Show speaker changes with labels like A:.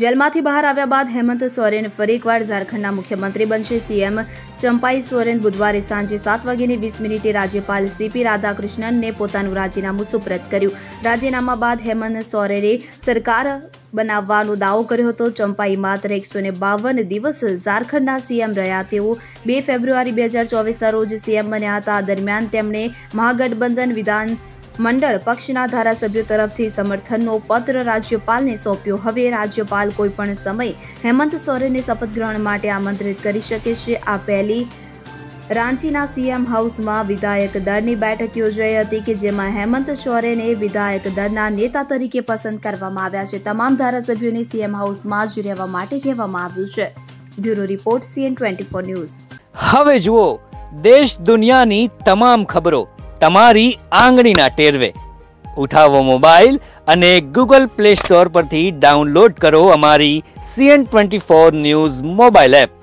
A: જેલમાંથી બહાર આવ્યા બાદ હેમંત સોરેન ફરી એકવાર ઝારખંડના મુખ્યમંત્રી બનશે. સીએમ ચંપાઈ સોરેન બુધવારે સાંજે 7:20 રાજ્યપાલ સીપી રાધાકૃષ્ણનને પોતાનું રાજીનામું સુપ્રત કર્યું. રાજીનામા બાદ હેમંત સોરેને સરકાર બનાવવાનો દાવો કર્યો હતો. ચંપાઈ માત્ર 152 દિવસ ઝારખંડના સીએમ રહ્યા. તેઓ 2 ફેબ્રુઆરી 2024ના રોજ સીએમ બન્યા હતા. આ દરમિયાન તેમણે મહાગઠબંધન વિધાન મંડળ પક્ષના ધારાસભ્યો તરફથી સમર્થનનો પત્ર રાજ્યપાલને સોંપ્યો. હવે રાજ્યપાલ કોઈપણ સમયે હેમંત સોરેનને શપથ ગ્રહણ માટે આમંત્રિત કરી શકે છે. આ પહેલી રાંચીના સીએમ હાઉસમાં વિધાયક દળની બેઠક યોજાઈ હતી કે જેમાં હેમંત સોરેનને વિધાયક દળના નેતા તરીકે પસંદ કરવામાં આવ્યા છે. તમામ ધારાસભ્યોને સીએમ હાઉસમાં જ રહેવા માટે કહેવામાં આવ્યું છે. Bureau report CN24 news.
B: હવે જુઓ દેશ દુનિયાની તમામ ખબરો તમારી આંગળીના ટેરવે. ઉઠાવો મોબાઈલ અને Google Play Store પરથી ડાઉનલોડ કરો અમારી CN24 ન્યૂઝ મોબાઈલ એપ.